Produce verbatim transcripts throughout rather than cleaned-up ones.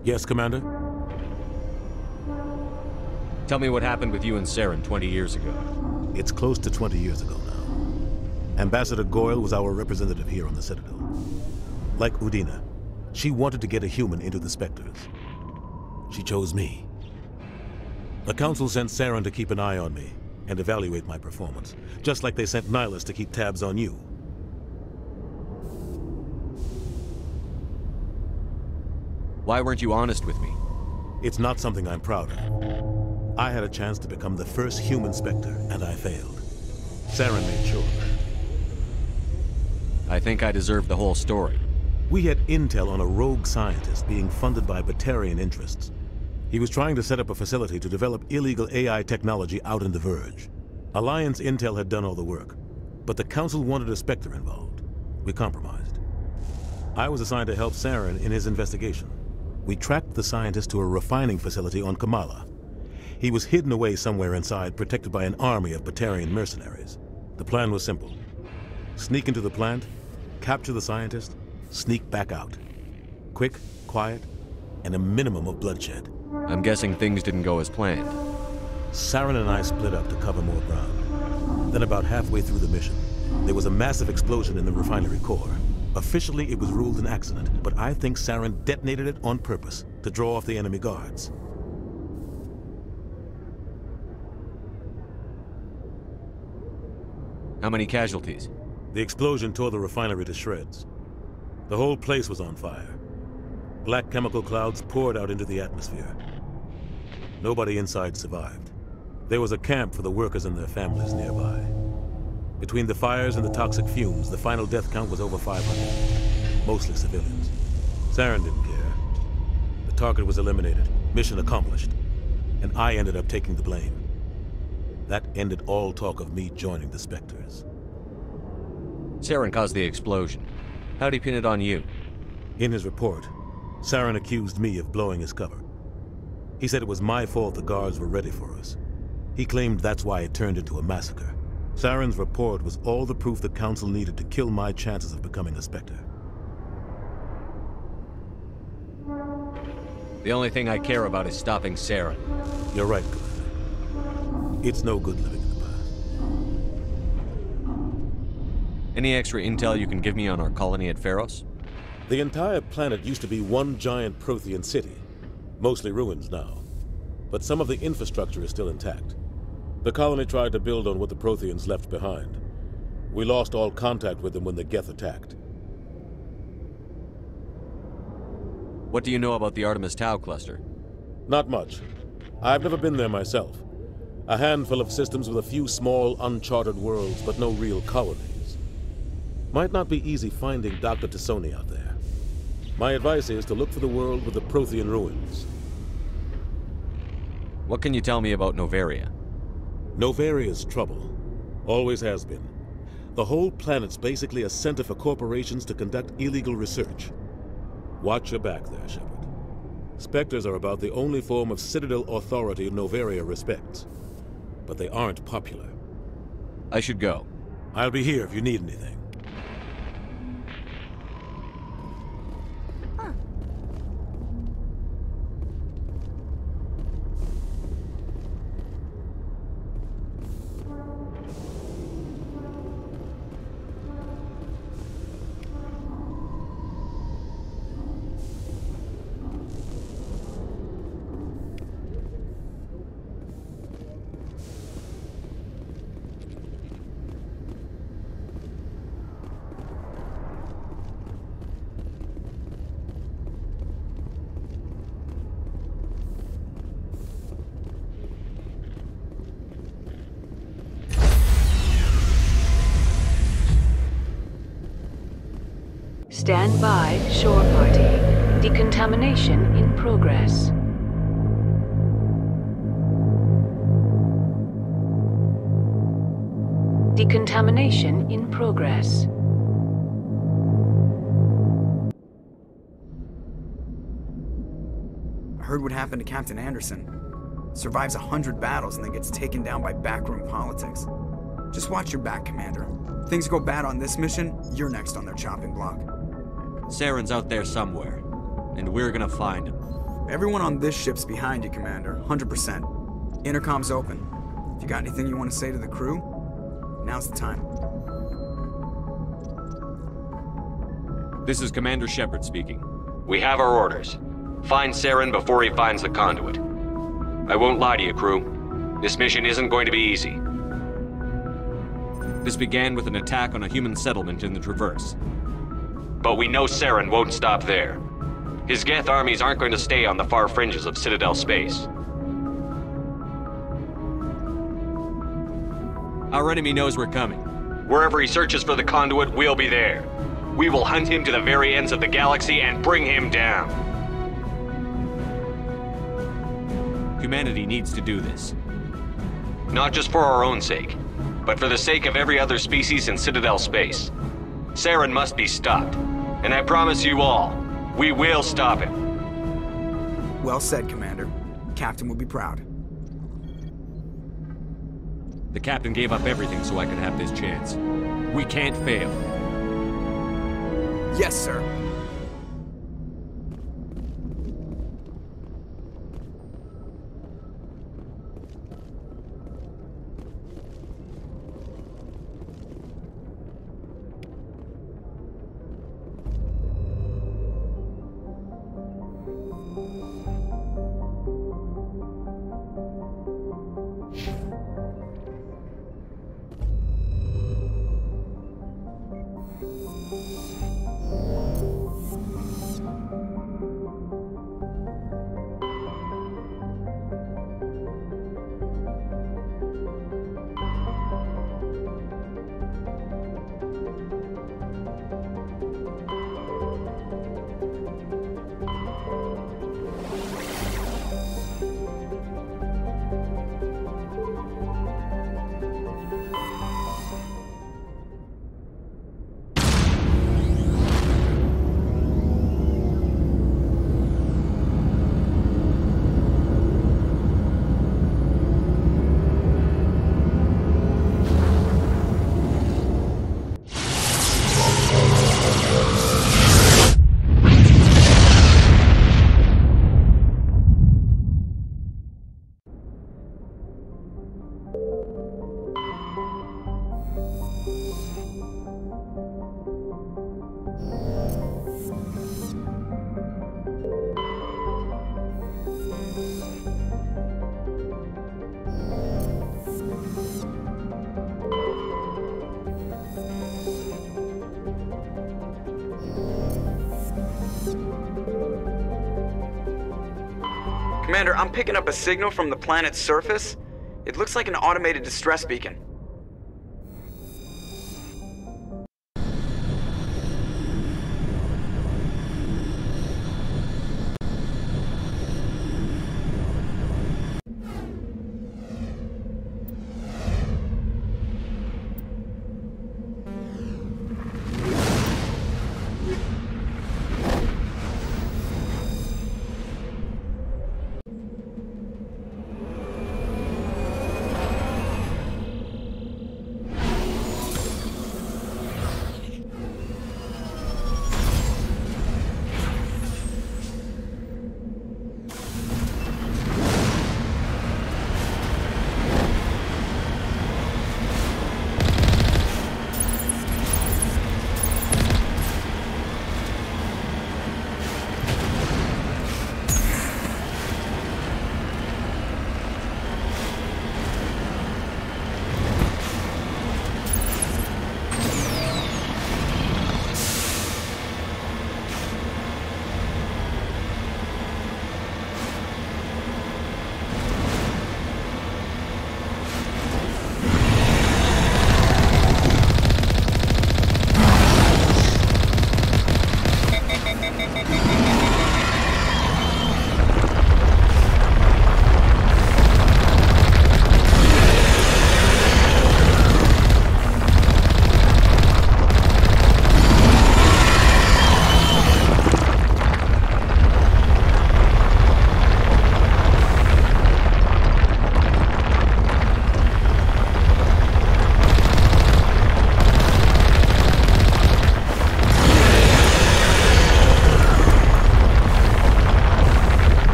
Yes, Commander? Tell me what happened with you and Saren twenty years ago. It's close to twenty years ago now. Ambassador Goyle was our representative here on the Citadel. Like Udina, she wanted to get a human into the Spectres. She chose me. The Council sent Saren to keep an eye on me and evaluate my performance, just like they sent Nihilus to keep tabs on you. Why weren't you honest with me? It's not something I'm proud of. I had a chance to become the first human Spectre, and I failed. Saren made sure of that. I think I deserve the whole story. We had intel on a rogue scientist being funded by Batarian interests. He was trying to set up a facility to develop illegal A I technology out in the Verge. Alliance intel had done all the work, but the Council wanted a Spectre involved. We compromised. I was assigned to help Saren in his investigation. We tracked the scientist to a refining facility on Kamala. He was hidden away somewhere inside, protected by an army of Batarian mercenaries. The plan was simple. Sneak into the plant, capture the scientist, sneak back out. Quick, quiet, and a minimum of bloodshed. I'm guessing things didn't go as planned. Saren and I split up to cover more ground. Then about halfway through the mission, there was a massive explosion in the refinery core. Officially, it was ruled an accident, but I think Saren detonated it on purpose to draw off the enemy guards. How many casualties? The explosion tore the refinery to shreds. The whole place was on fire. Black chemical clouds poured out into the atmosphere. Nobody inside survived. There was a camp for the workers and their families nearby. Between the fires and the toxic fumes, the final death count was over five hundred, mostly civilians. Saren didn't care. The target was eliminated, mission accomplished, and I ended up taking the blame. That ended all talk of me joining the Spectres. Saren caused the explosion. How'd he pin it on you? In his report, Saren accused me of blowing his cover. He said it was my fault the guards were ready for us. He claimed that's why it turned into a massacre. Saren's report was all the proof the Council needed to kill my chances of becoming a Spectre. The only thing I care about is stopping Saren. You're right, Commander. It's no good living in the past. Any extra intel you can give me on our colony at Feros? The entire planet used to be one giant Prothean city. Mostly ruins now. But some of the infrastructure is still intact. The colony tried to build on what the Protheans left behind. We lost all contact with them when the Geth attacked. What do you know about the Artemis Tau cluster? Not much. I've never been there myself. A handful of systems with a few small, uncharted worlds, but no real colonies. Might not be easy finding Doctor T'Soni out there. My advice is to look for the world with the Prothean ruins. What can you tell me about Noveria? Novaria's trouble. Always has been. The whole planet's basically a center for corporations to conduct illegal research. Watch your back there, Shepard. Spectres are about the only form of Citadel authority Noveria respects. But they aren't popular. I should go. I'll be here if you need anything. Stand by, shore party. Decontamination in progress. Decontamination in progress. I heard what happened to Captain Anderson. Survives a hundred battles and then gets taken down by backroom politics. Just watch your back, Commander. If things go bad on this mission, you're next on their chopping block. Saren's out there somewhere, and we're gonna find him. Everyone on this ship's behind you, Commander. one hundred percent. Intercom's open. If you got anything you want to say to the crew, now's the time. This is Commander Shepard speaking. We have our orders. Find Saren before he finds the conduit. I won't lie to you, crew. This mission isn't going to be easy. This began with an attack on a human settlement in the Traverse. But we know Saren won't stop there. His Geth armies aren't going to stay on the far fringes of Citadel space. Our enemy knows we're coming. Wherever he searches for the conduit, we'll be there. We will hunt him to the very ends of the galaxy and bring him down. Humanity needs to do this. Not just for our own sake, but for the sake of every other species in Citadel space. Saren must be stopped. And I promise you all, we will stop him. Well said, Commander. Captain will be proud. The captain gave up everything so I could have this chance. We can't fail. Yes, sir. Commander, I'm picking up a signal from the planet's surface. It looks like an automated distress beacon.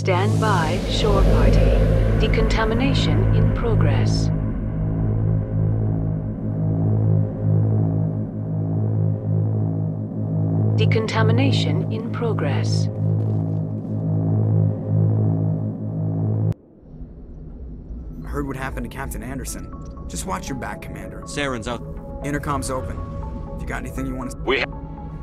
Stand by, shore party. Decontamination in progress. Decontamination in progress. I heard what happened to Captain Anderson. Just watch your back, Commander. Saren's out. Intercom's open. If you got anything you want to... We ha-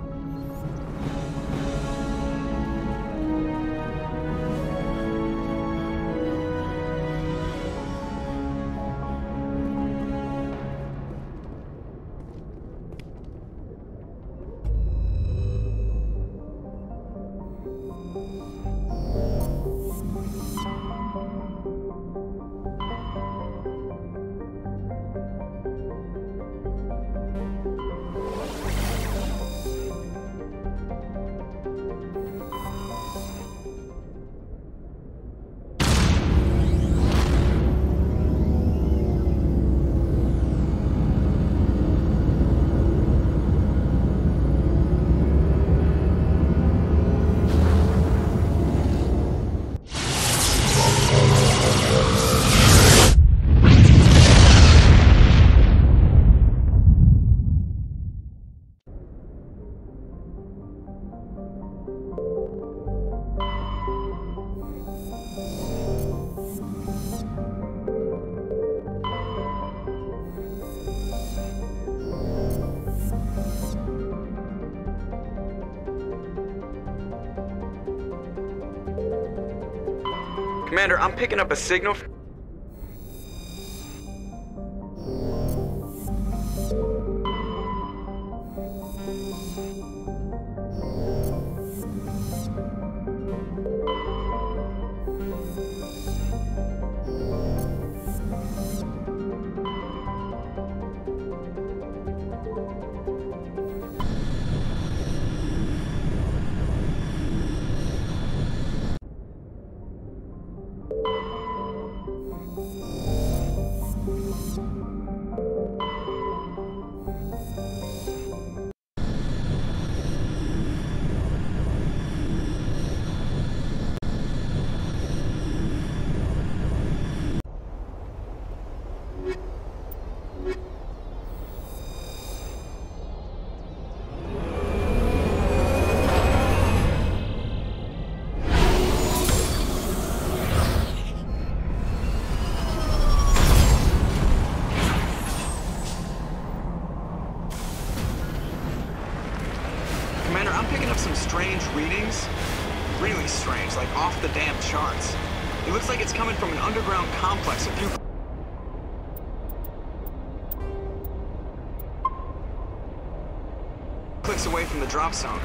Commander, I'm picking up a signal. Commander, I'm picking up some strange readings. Really strange, like off the damn charts. It looks like it's coming from an underground complex a few clicks away from the drop zone.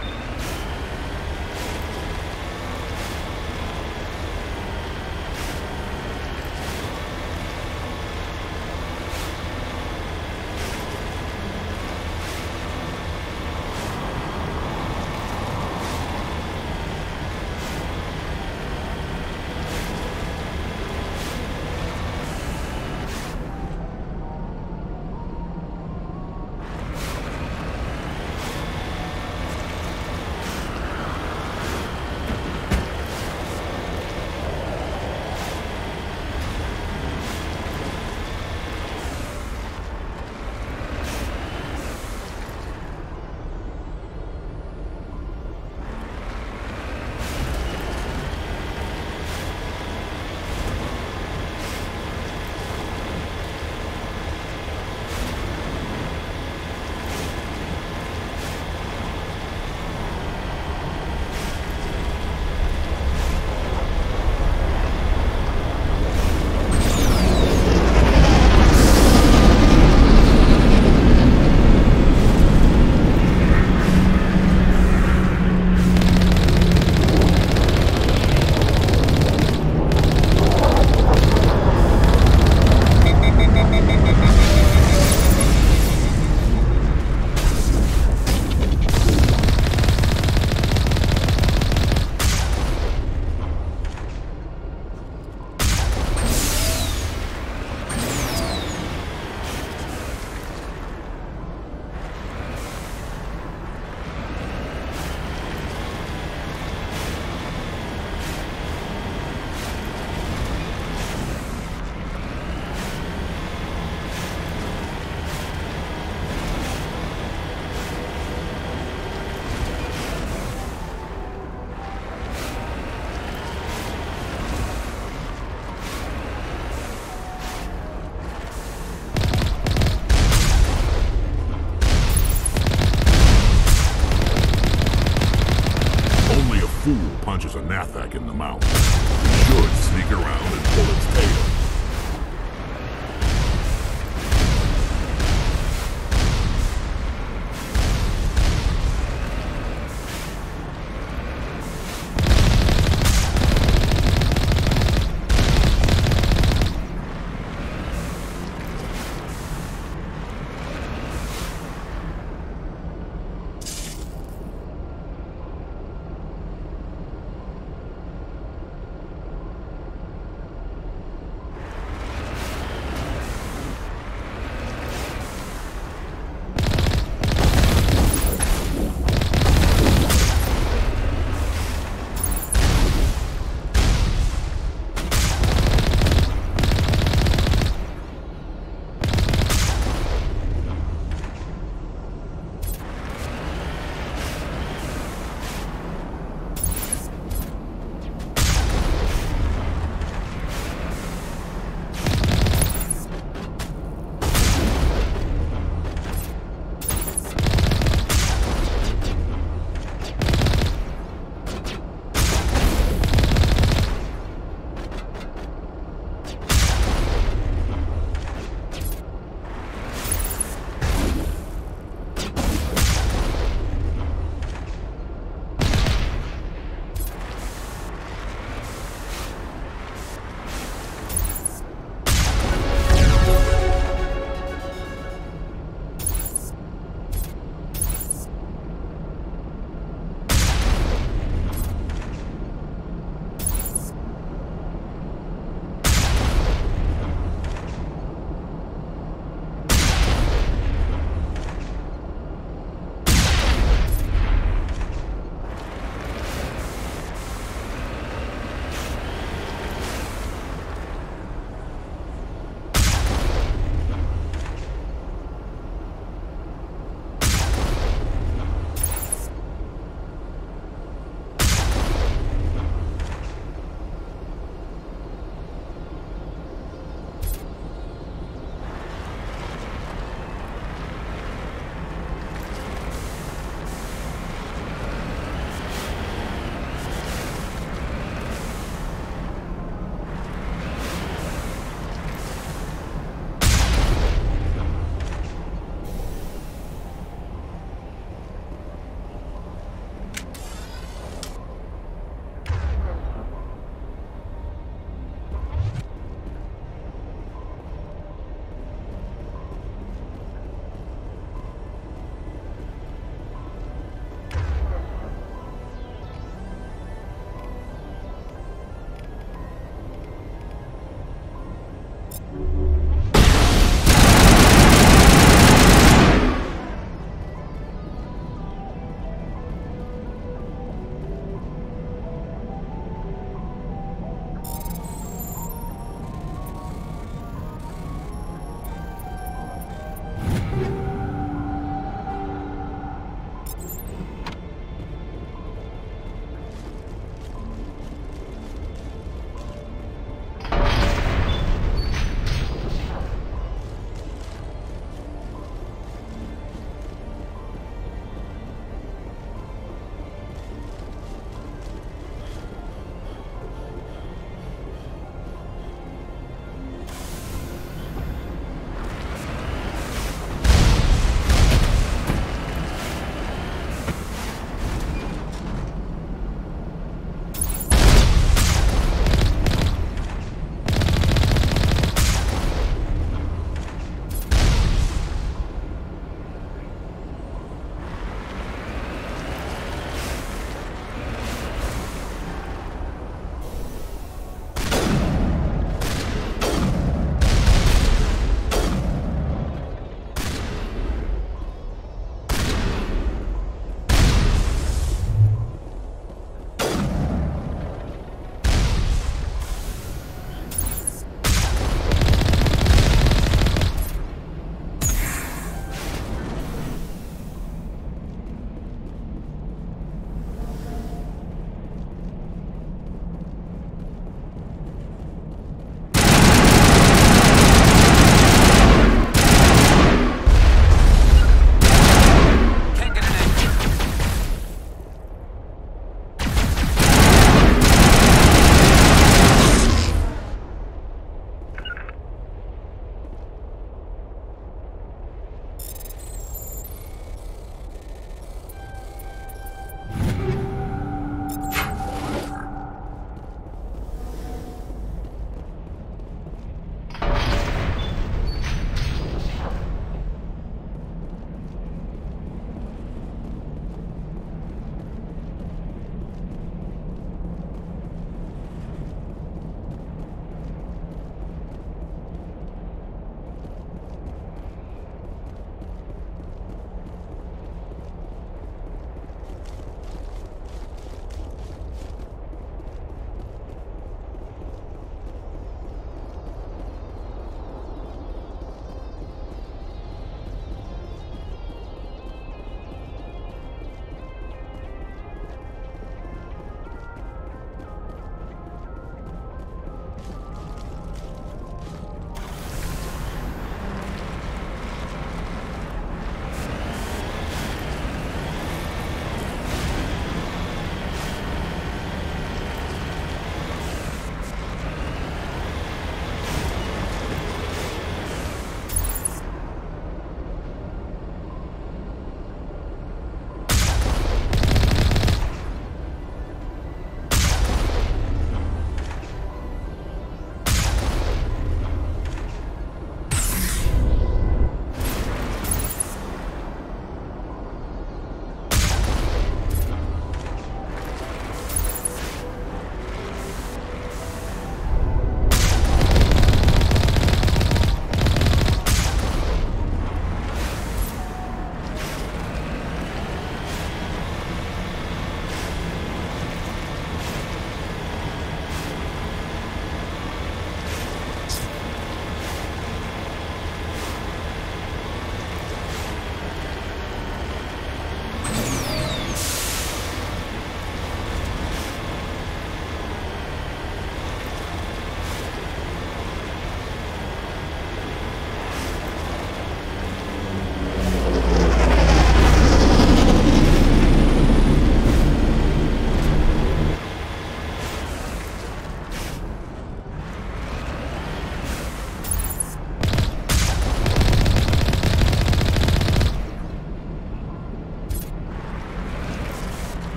punches a Nathak in the mouth. He should sneak around and pull its tail.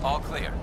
All clear.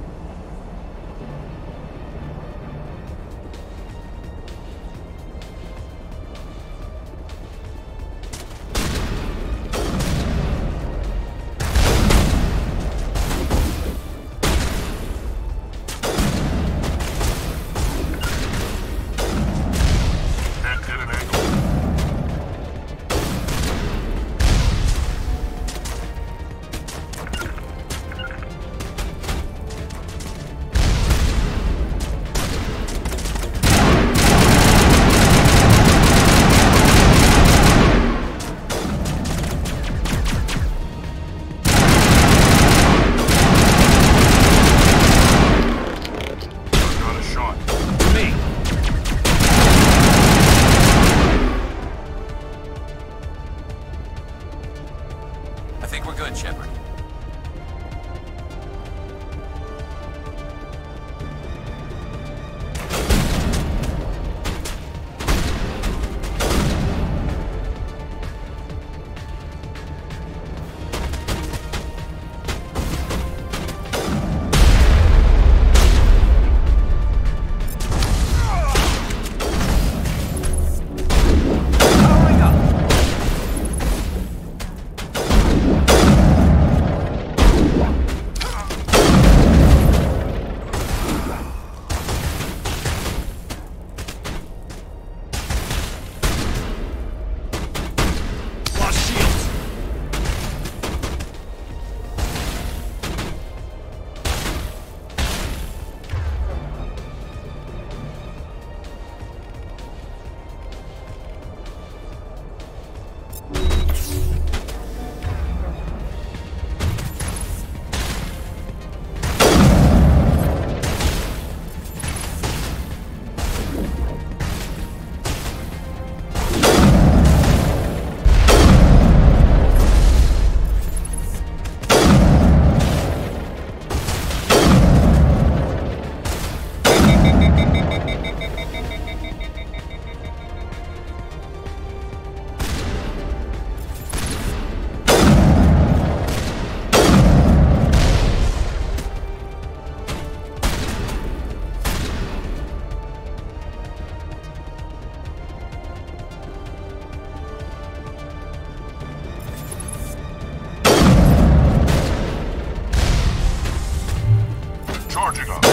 Charging up.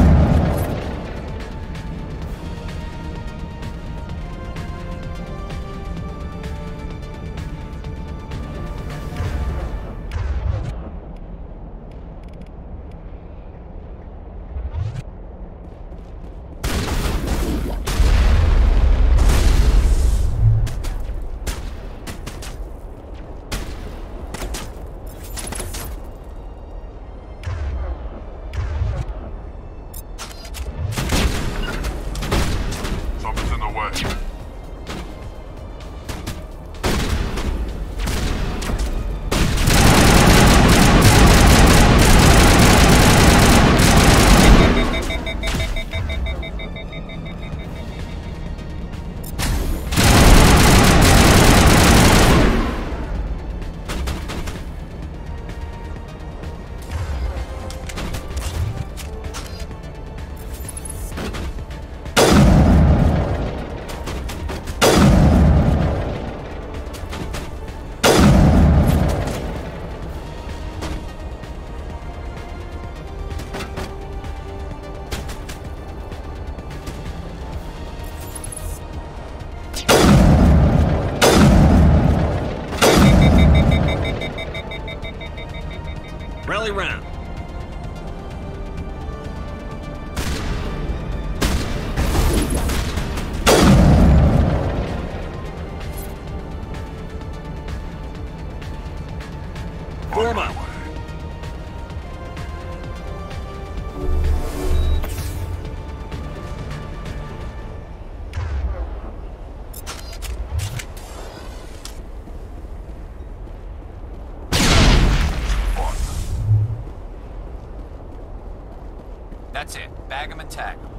Rally round. Form up. That's it. Bag 'em and tag 'em.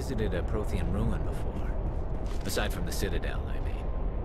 visited a Prothean ruin before. Aside from the Citadel, I mean.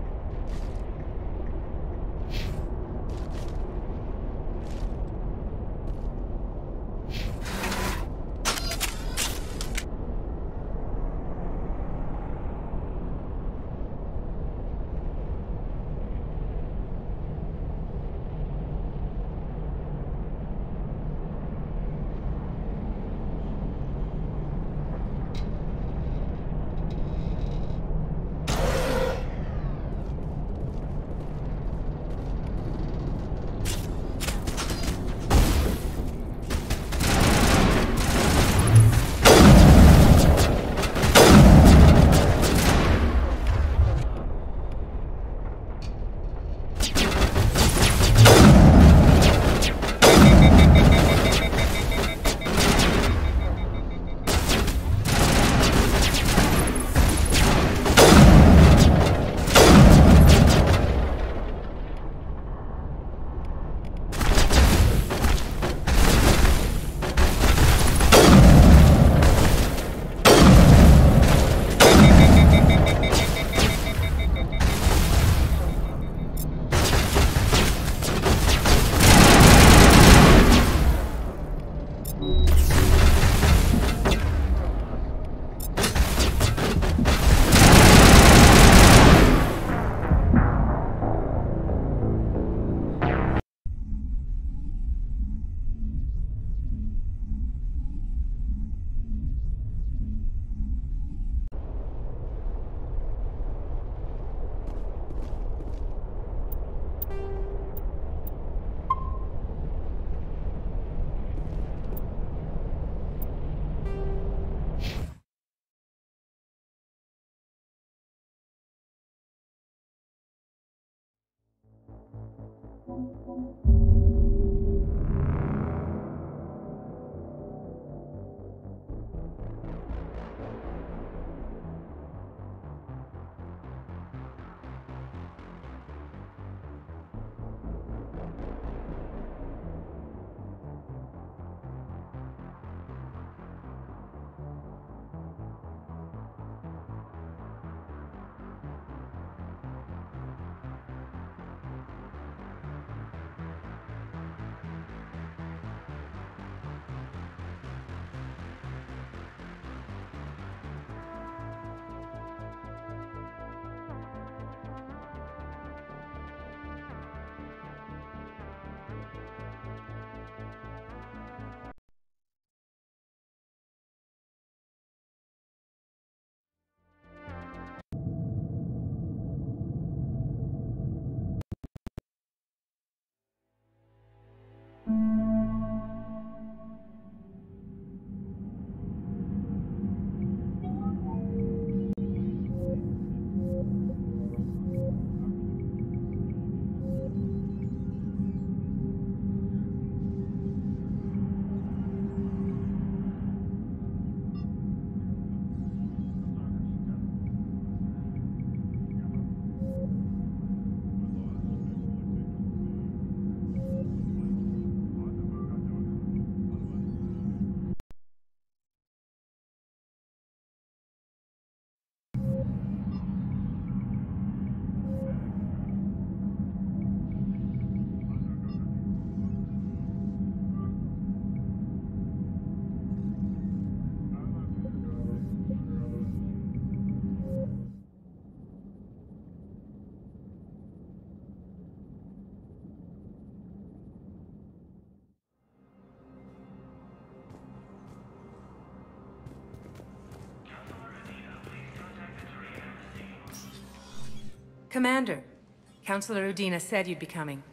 Commander, Councillor Udina said you'd be coming.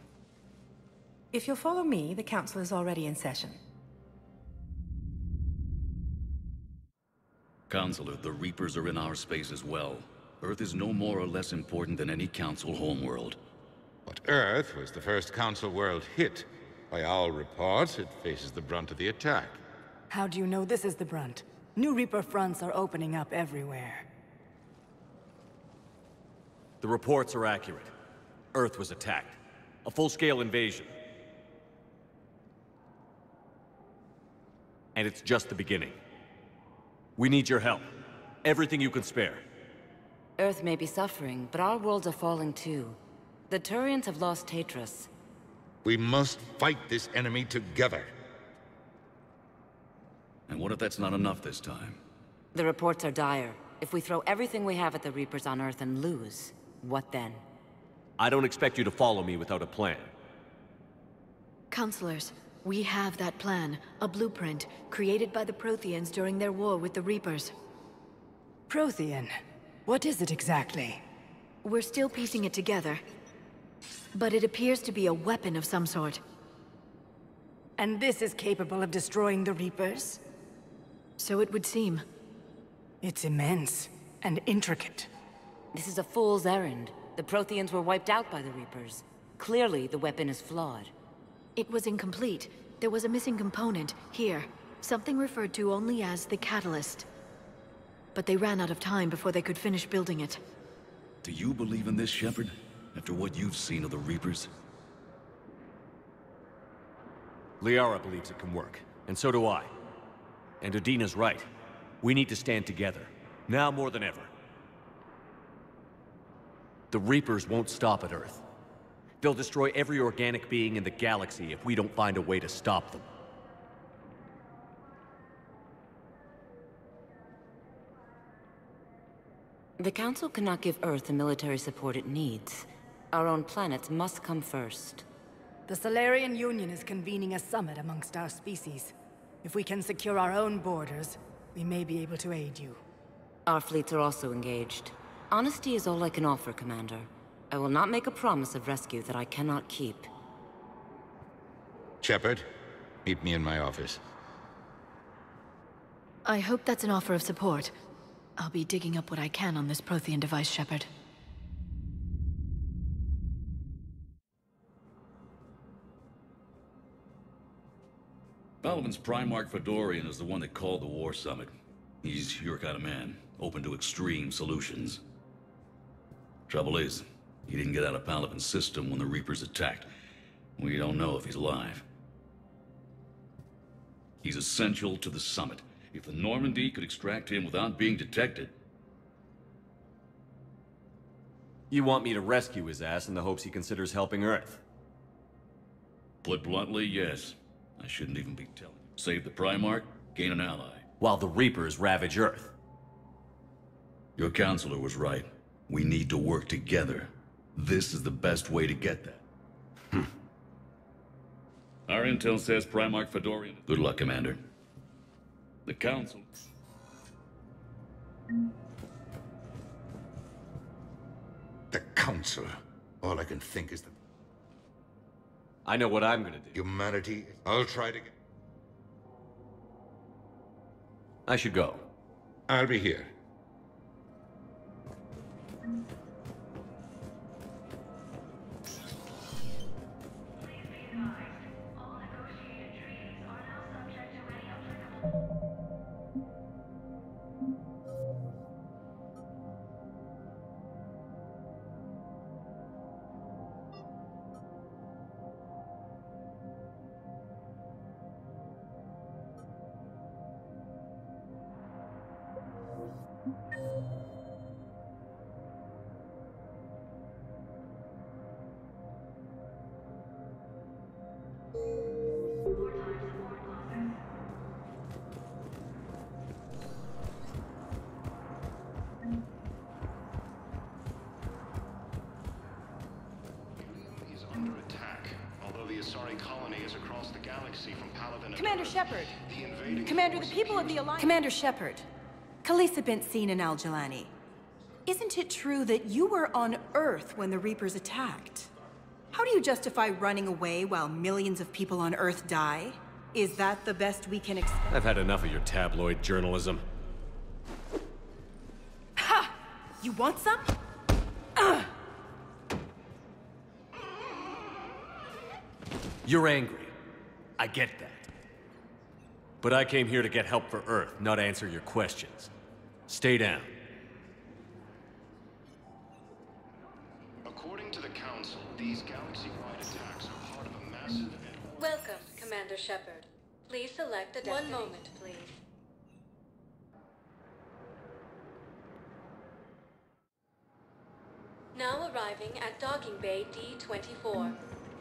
If you'll follow me, the council is already in session. Counselor, the Reapers are in our space as well. Earth is no more or less important than any Council homeworld. But Earth was the first Council world hit. By all reports, it faces the brunt of the attack. How do you know this is the brunt? New Reaper fronts are opening up everywhere. The reports are accurate. Earth was attacked. A full-scale invasion. And it's just the beginning. We need your help. Everything you can spare. Earth may be suffering, but our worlds are falling too. The Turians have lost Tatris. We must fight this enemy together. And what if that's not enough this time? The reports are dire. If we throw everything we have at the Reapers on Earth and lose, what then? I don't expect you to follow me without a plan. Counselors, we have that plan, a blueprint, created by the Protheans during their war with the Reapers. Prothean? What is it exactly? We're still piecing it together. But it appears to be a weapon of some sort. And this is capable of destroying the Reapers? So it would seem. It's immense and intricate. This is a fool's errand. The Protheans were wiped out by the Reapers. Clearly, the weapon is flawed. It was incomplete. There was a missing component, here. Something referred to only as the Catalyst. But they ran out of time before they could finish building it. Do you believe in this, Shepard? After what you've seen of the Reapers? Liara believes it can work, and so do I. And Udina's right. We need to stand together, now more than ever. The Reapers won't stop at Earth. They'll destroy every organic being in the galaxy if we don't find a way to stop them. The Council cannot give Earth the military support it needs. Our own planets must come first. The Solarian Union is convening a summit amongst our species. If we can secure our own borders, we may be able to aid you. Our fleets are also engaged. Honesty is all I can offer, Commander. I will not make a promise of rescue that I cannot keep. Shepard, meet me in my office. I hope that's an offer of support. I'll be digging up what I can on this Prothean device, Shepard. Palaven's Primarch Fedorian is the one that called the War Summit. He's your kind of man, open to extreme solutions. Trouble is, he didn't get out of Palaven's system when the Reapers attacked. We don't know if he's alive. He's essential to the summit. If the Normandy could extract him without being detected... You want me to rescue his ass in the hopes he considers helping Earth? Put bluntly, yes. I shouldn't even be telling you. Save the Primarch, gain an ally. While the Reapers ravage Earth. Your counselor was right. We need to work together. This is the best way to get that. Hmm. Our intel says Primarch Fedorian... Good luck, Commander. The Council... The Council. All I can think is that... I know what I'm gonna do. Humanity... I'll try to get... I should go. I'll be here. Commander Shepard! Commander, the people of the Alliance... Commander Shepard, Khalisah bint Sin and Al-Jalani. Isn't it true that you were on Earth when the Reapers attacked? How do you justify running away while millions of people on Earth die? Is that the best we can expect? I've had enough of your tabloid journalism. Ha! You want some? Ugh. You're angry. I get that. But I came here to get help for Earth, not answer your questions. Stay down. According to the Council, these galaxy-wide attacks are part of a massive... Welcome, Commander Shepard. Please select a destination. One moment, please. Now arriving at Docking Bay D twenty-four.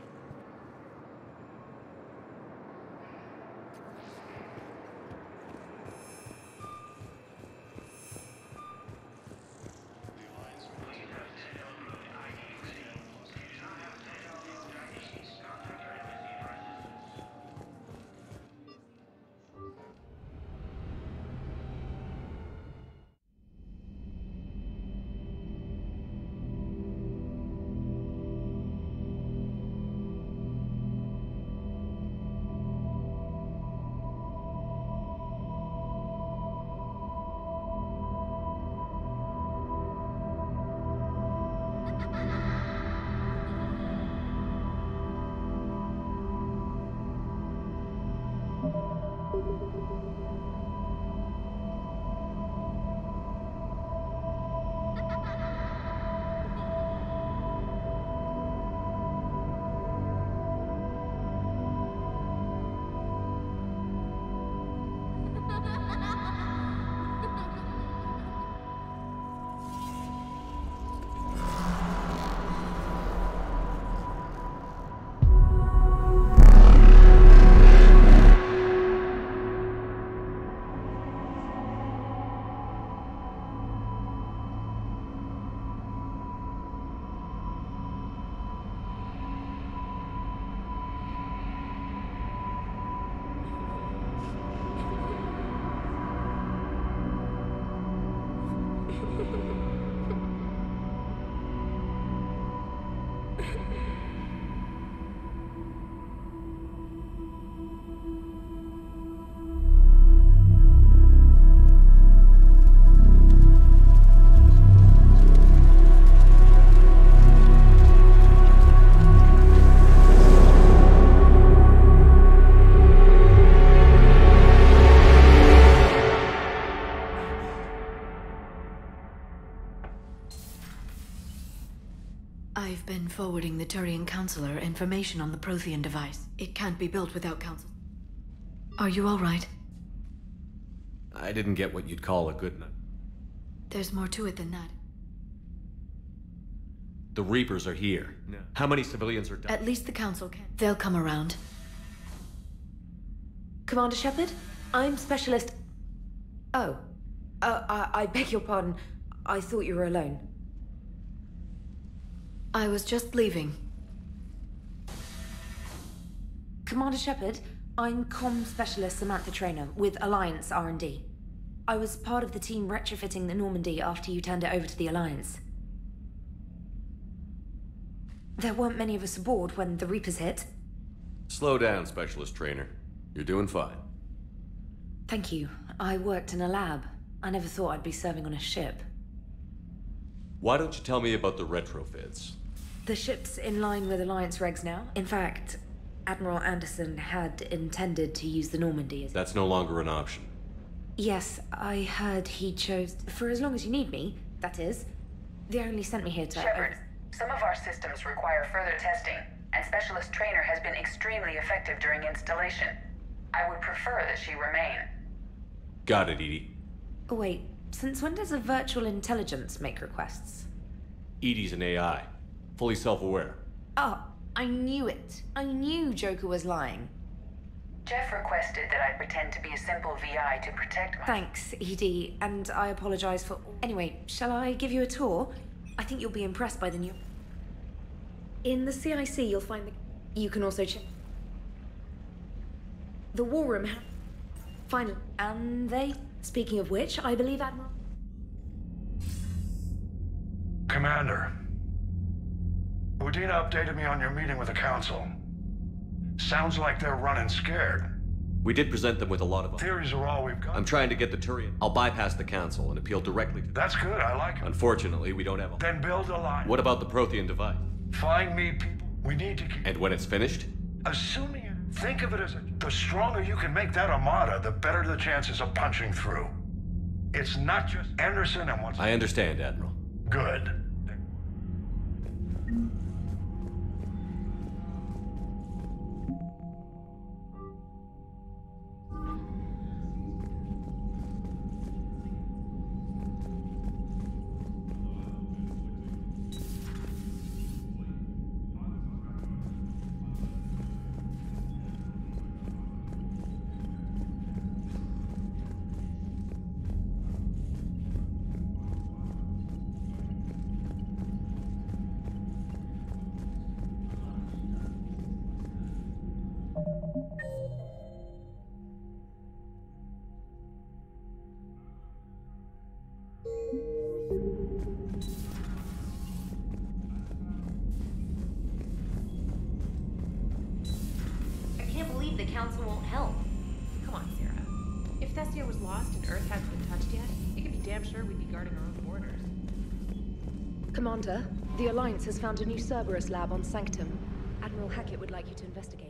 I've been forwarding the Turian Counselor information on the Prothean device. It can't be built without counsel. Are you all right? I didn't get what you'd call a good night. There's more to it than that. The Reapers are here. No. How many civilians are dead? At least the Council can. They'll come around. Commander Shepard, I'm Specialist... Oh. Uh, I, I beg your pardon. I thought you were alone. I was just leaving. Commander Shepard, I'm Comm Specialist Samantha Traynor with Alliance R and D. I was part of the team retrofitting the Normandy after you turned it over to the Alliance. There weren't many of us aboard when the Reapers hit. Slow down, Specialist Traynor. You're doing fine. Thank you. I worked in a lab. I never thought I'd be serving on a ship. Why don't you tell me about the retrofits? The ship's in line with Alliance regs now. In fact, Admiral Anderson had intended to use the Normandy as... That's no longer an option. Yes, I heard he chose... For as long as you need me, that is. They only sent me here to... Shepard, some of our systems require further testing, and Specialist Traynor has been extremely effective during installation. I would prefer that she remain. Got it, Edie. Oh, wait. Since when does a virtual intelligence make requests? Edie's an A I. Fully self-aware. Oh, I knew it. I knew Joker was lying. Jeff requested that I pretend to be a simple V I to protect my... Thanks, Edie, and I apologize for... Anyway, shall I give you a tour? I think you'll be impressed by the new... In the C I C, you'll find the... You can also check... The War Room... Ha Finally. And they... Speaking of which, I believe Admiral... Commander. Udina updated me on your meeting with the Council. Sounds like they're running scared. We did present them with a lot of... Theories are all we've got. I'm trying to get the Turian. I'll bypass the Council and appeal directly to... That's good, I like it. Unfortunately, we don't have a... Then build a line. What about the Prothean device? Find me people. We need to keep... And when it's finished? Assuming you... Think of it as a... The stronger you can make that armada, the better the chances of punching through. It's not just Anderson and what's... I understand, Admiral. Good. Council won't help. Come on, Sarah. If Thessia was lost and Earth hasn't been touched yet, you can be damn sure we'd be guarding our own borders. Commander, the Alliance has found a new Cerberus lab on Sanctum. Admiral Hackett would like you to investigate.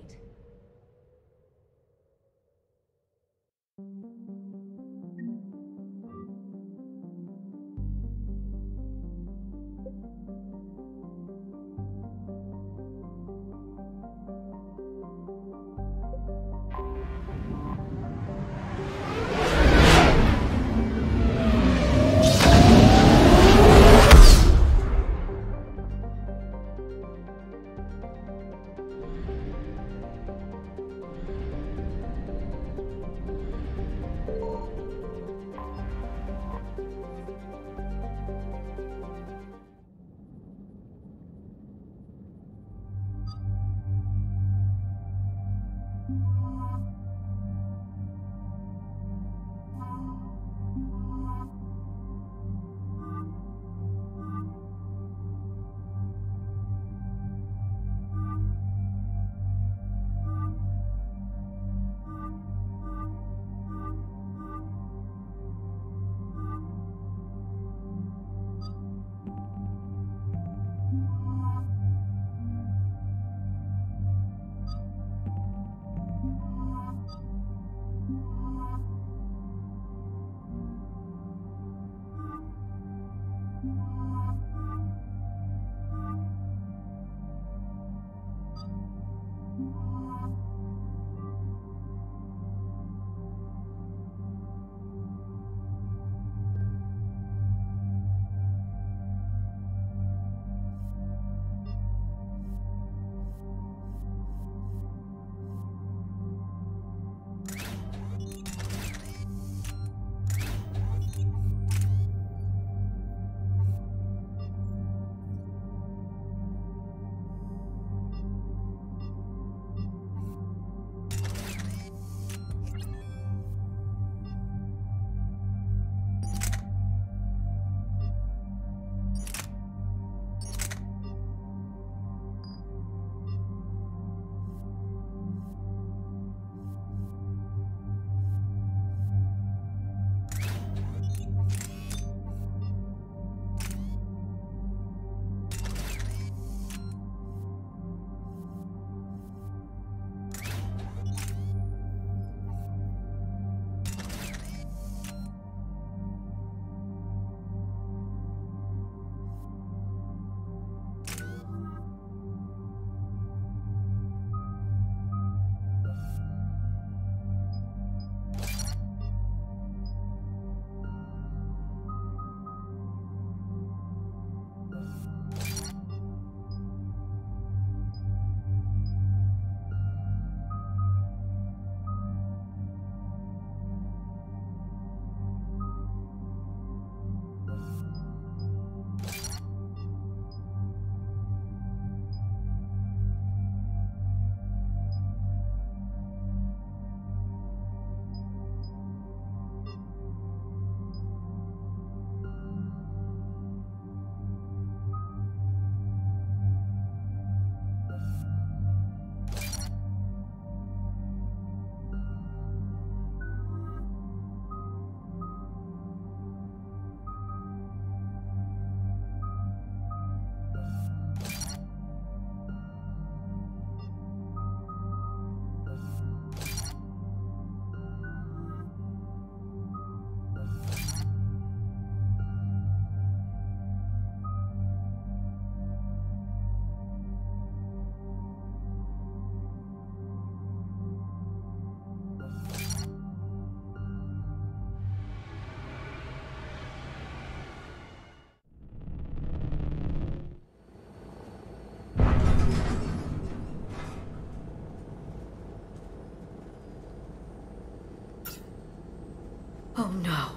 Oh no.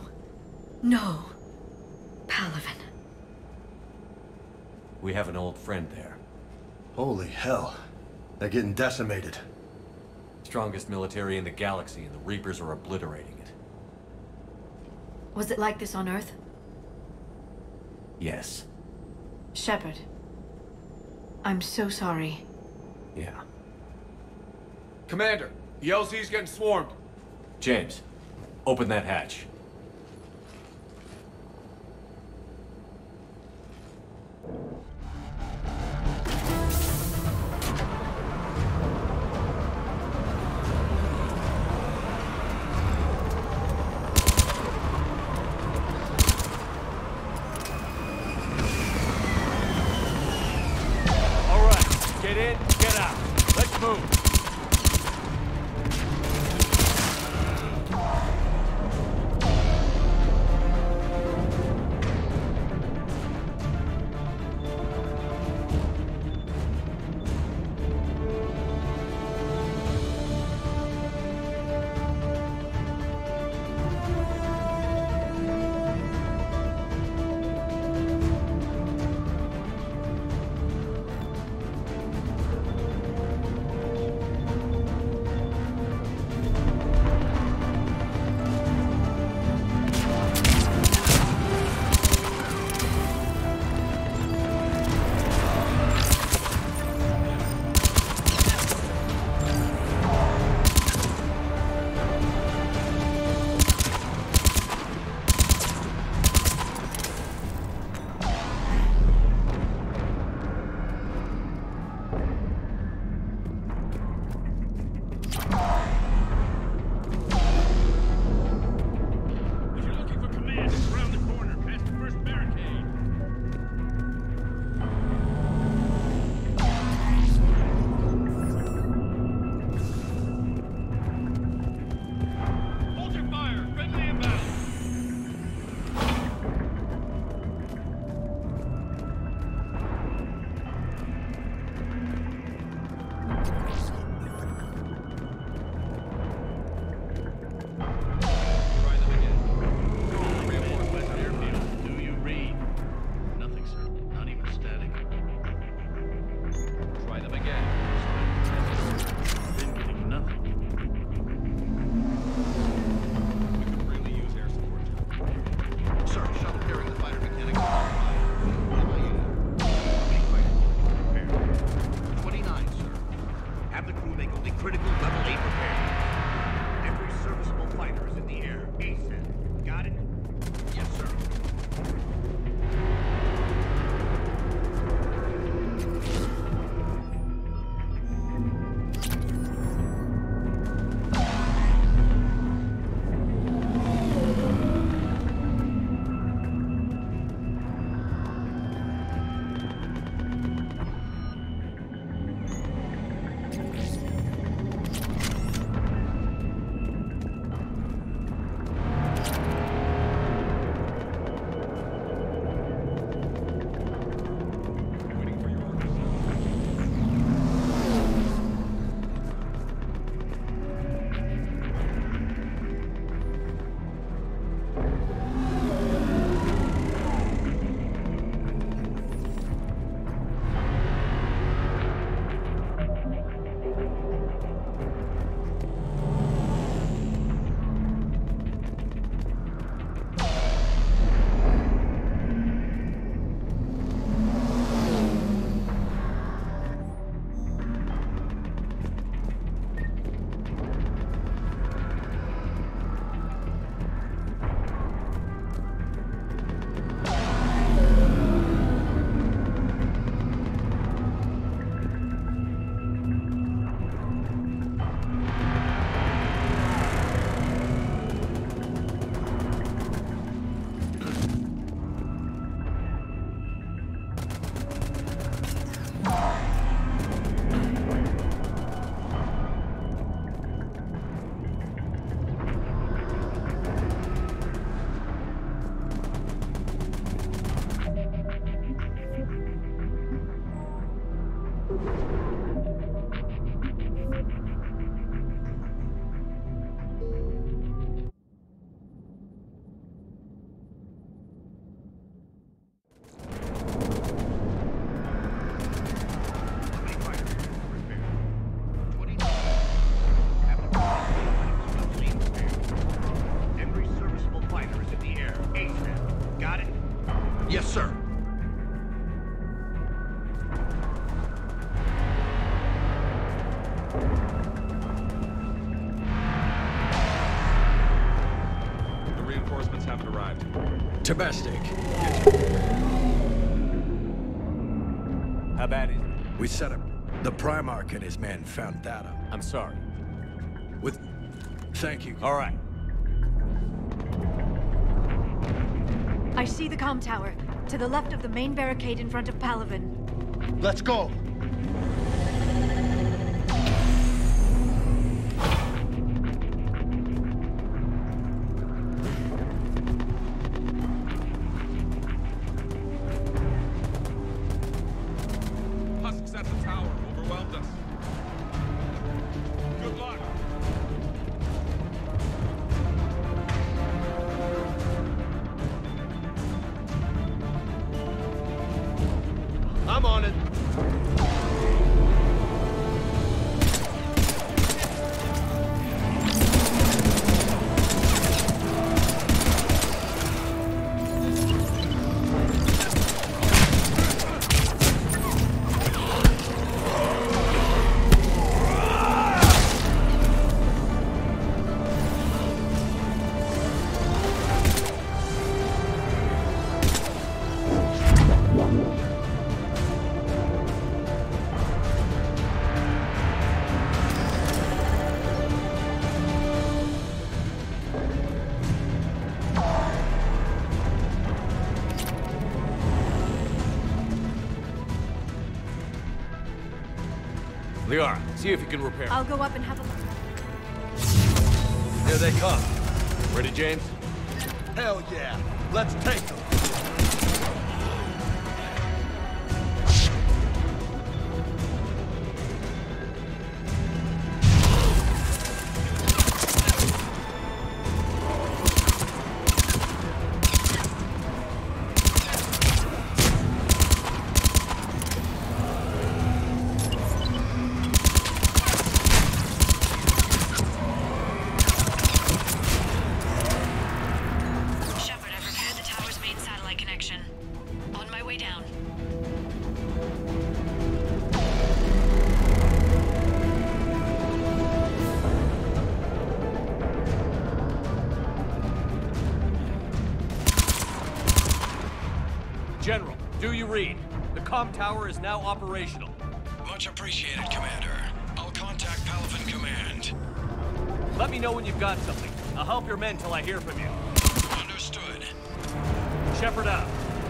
No. Palaven. We have an old friend there. Holy hell. They're getting decimated. Strongest military in the galaxy, and the Reapers are obliterating it. Was it like this on Earth? Yes. Shepard. I'm so sorry. Yeah. Commander, The L Z's getting swarmed. James, open that hatch. All right, get in, get out. Let's move. Yes, sir. Domestic. How bad is it? We set up. The Primarch and his men found data. I'm sorry. With... Thank you. All right. I see the comm tower, to the left of the main barricade in front of Palaven. Let's go! Husks at the tower overwhelmed us. Good luck. I'm on it. Liara, see if you can repair. I'll go up and have a look. Here they come. Ready, James? Hell yeah. Let's take them. General, do you read? The comm tower is now operational. Much appreciated, Commander. I'll contact Palaven Command. Let me know when you've got something. I'll help your men till I hear from you. Understood. Shepard out.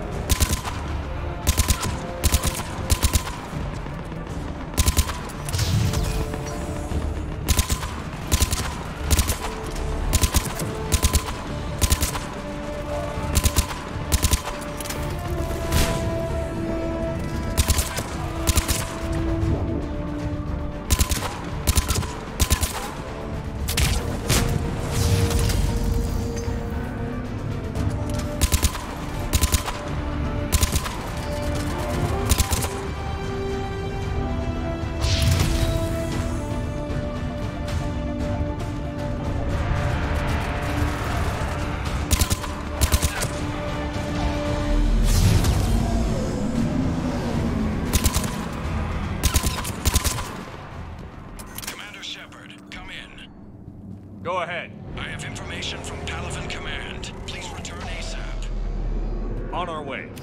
Go ahead. I have information from Palaven Command. Please return ASAP. On our way.